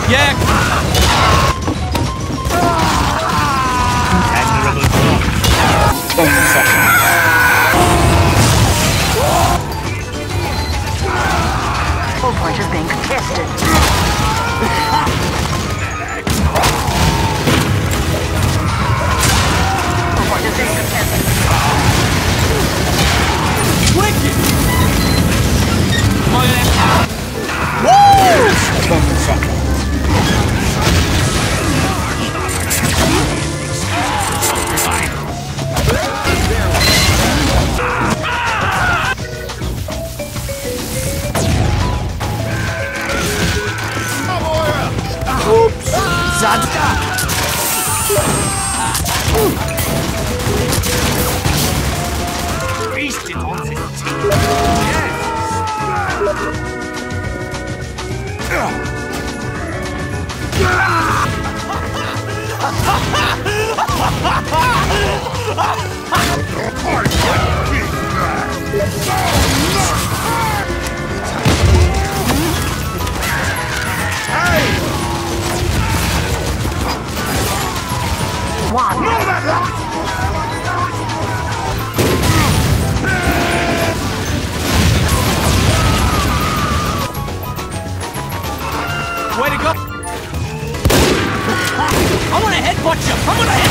Yeah. Admirable job. 10 seconds. Full point is being contested. Full point is being contested. Wicked. Woo! 10 seconds. Oops. Zadka. Feasted on the team. One. Way to go. I want to headbutt you. I'm gonna